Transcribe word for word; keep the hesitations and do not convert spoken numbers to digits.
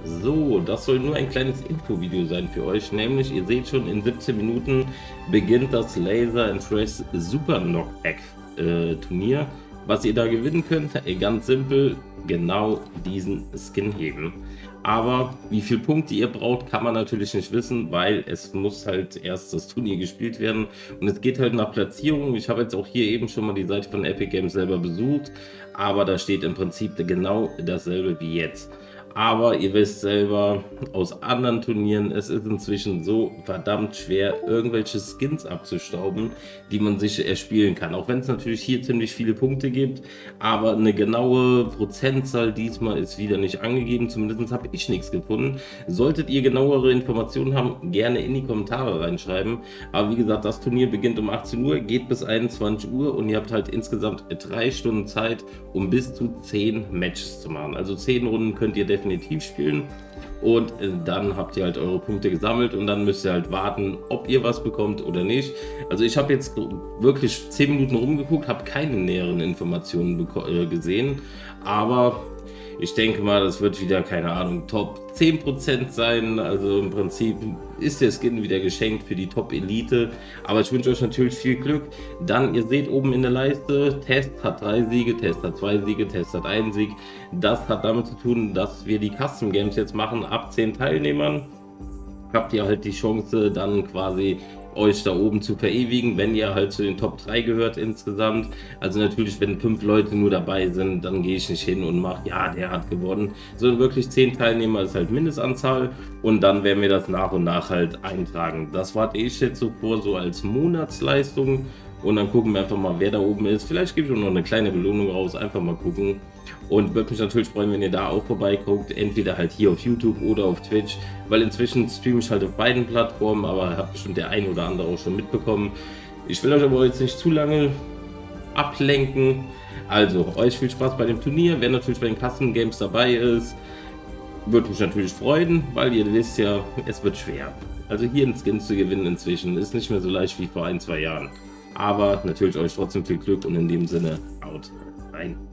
So, das soll nur ein kleines Infovideo sein für euch, nämlich ihr seht schon, in siebzehn Minuten beginnt das Laser and Fresh Super Knockback äh, Turnier. Was ihr da gewinnen könnt, ganz simpel, genau diesen Skin heben. Aber wie viele Punkte ihr braucht, kann man natürlich nicht wissen, weil es muss halt erst das Turnier gespielt werden und es geht halt nach Platzierung. Ich habe jetzt auch hier eben schon mal die Seite von Epic Games selber besucht, aber da steht im Prinzip genau dasselbe wie jetzt. Aber ihr wisst selber aus anderen Turnieren, es ist inzwischen so verdammt schwer, irgendwelche Skins abzustauben, die man sich erspielen kann. Auch wenn es natürlich hier ziemlich viele Punkte gibt, aber eine genaue Prozentzahl diesmal ist wieder nicht angegeben. Zumindest habe ich nichts gefunden. Solltet ihr genauere Informationen haben, gerne in die Kommentare reinschreiben. Aber wie gesagt, das Turnier beginnt um achtzehn Uhr, geht bis einundzwanzig Uhr und ihr habt halt insgesamt drei Stunden Zeit, um bis zu zehn Matches zu machen. Also zehn Runden könnt ihr definitiv definitiv spielen und dann habt ihr halt eure Punkte gesammelt und dann müsst ihr halt warten, ob ihr was bekommt oder nicht. Also ich habe jetzt wirklich zehn Minuten rumgeguckt, habe keine näheren Informationen gesehen, aber ich denke mal, das wird wieder, keine Ahnung, Top zehn Prozent sein. Also im Prinzip ist der Skin wieder geschenkt für die Top-Elite. Aber ich wünsche euch natürlich viel Glück. Dann, ihr seht oben in der Leiste, Test hat drei Siege, Test hat zwei Siege, Test hat einen Sieg. Das hat damit zu tun, dass wir die Custom Games jetzt machen. Ab zehn Teilnehmern habt ihr halt die Chance, dann quasi euch da oben zu verewigen, wenn ihr halt zu den Top drei gehört insgesamt. Also natürlich, wenn fünf Leute nur dabei sind, dann gehe ich nicht hin und mache, ja, der hat gewonnen, sondern wirklich zehn Teilnehmer ist halt Mindestanzahl und dann werden wir das nach und nach halt eintragen. Das warte ich jetzt so vor, so als Monatsleistung und dann gucken wir einfach mal, wer da oben ist. Vielleicht gibt es noch eine kleine Belohnung raus, einfach mal gucken. Und würde mich natürlich freuen, wenn ihr da auch vorbeiguckt, entweder halt hier auf YouTube oder auf Twitch, weil inzwischen streame ich halt auf beiden Plattformen, aber habt bestimmt der ein oder andere auch schon mitbekommen. Ich will euch aber jetzt nicht zu lange ablenken. Also, euch viel Spaß bei dem Turnier. Wer natürlich bei den Custom Games dabei ist, würde mich natürlich freuen, weil ihr wisst ja, es wird schwer. Also hier einen Skin zu gewinnen inzwischen ist nicht mehr so leicht wie vor ein, zwei Jahren. Aber natürlich euch trotzdem viel Glück und in dem Sinne, haut rein.